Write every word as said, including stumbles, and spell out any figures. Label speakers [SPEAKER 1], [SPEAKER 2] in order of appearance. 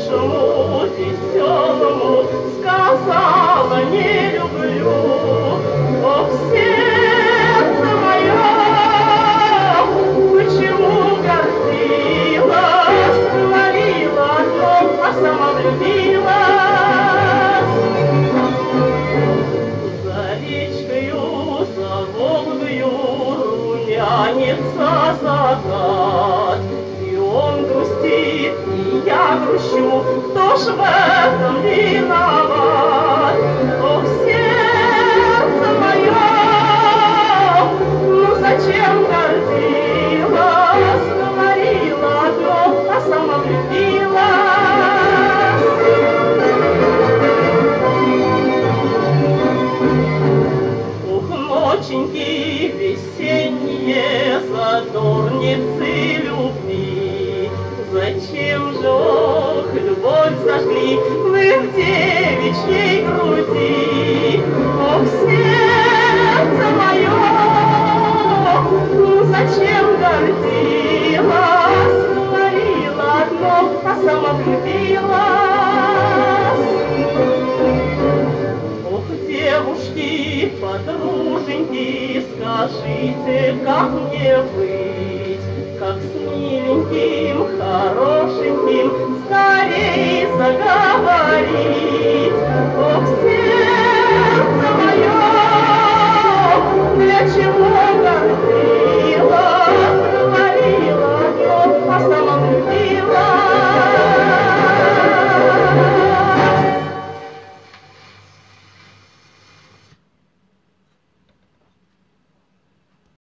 [SPEAKER 1] хорошему, веселому сказала: не люблю. Ох, сердце мое, почему гордилась, говорила одно, а сама влюбилась. За речкою, за Волгою румянится закат, и он грустит, и я грущу, кто ж в этом виноват? Ох, сердце мое, ну зачем гордилась, говорила одно, а сама влюбилась. Ух, ноченьки весенние, задорницы любви, зачем же, ох, любовь зажгли вы в девичьей груди? Ох, сердце мое, ну зачем гордилась, говорила одно, а сама влюбилась. Ох, девушки, подруженьки, скажите, как мне быть, как с миленьким, хорошеньким скорей заговорить. Ох,